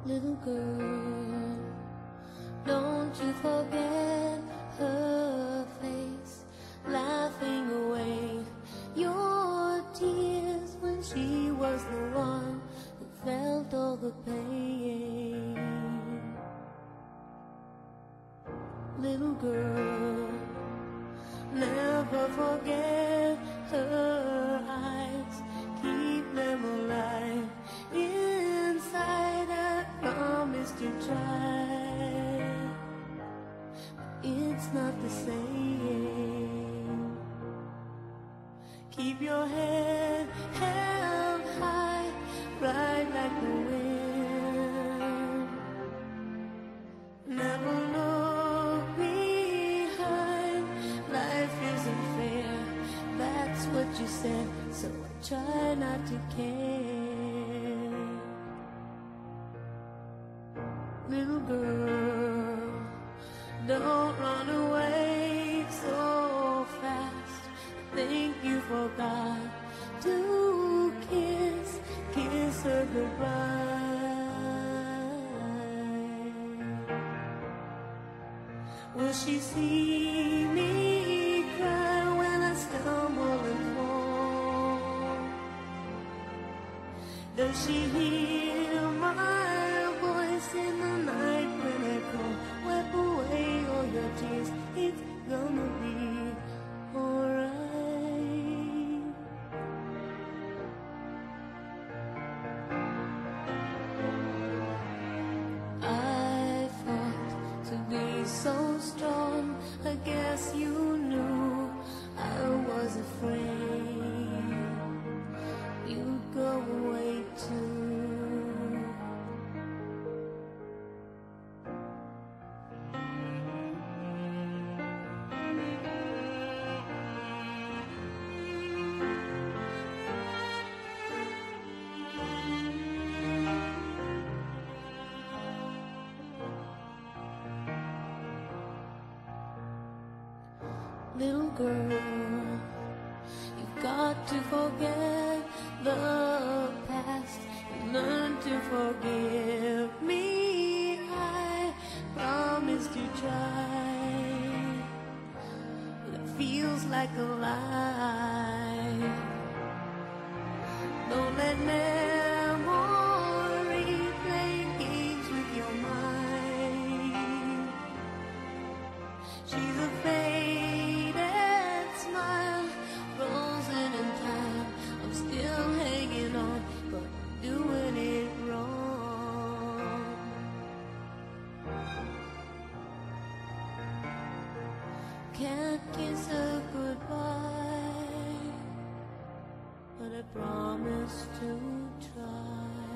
Little girl, don't you forget her face, laughing away your tears when she was the one who felt all the pain. Little girl, never forget her eyes, keep them alive inside. I promise to try, but it's not the same. Keep your head held high, ride like the wind. Never look behind, life isn't fair, that's what you said, so I try not to care. Little girl, don't run away so fast. I think you forgot to kiss her goodbye. Will she see me cry when I stumble and fall? Does she hear my voice in the night when I call? Wipe away all your tears, it's gonna be alright. I fought to be so strong, I guess you knew I was afraid you'd go away too. Little girl, you've got to forget the past and learn to forgive me. I promise to try, but it feels like a lie. Don't let memory play games with your mind. She's a faded smile, frozen in time. I'm still hanging on, but I'm doing it wrong. Can't kiss her goodbye, but I promise to try.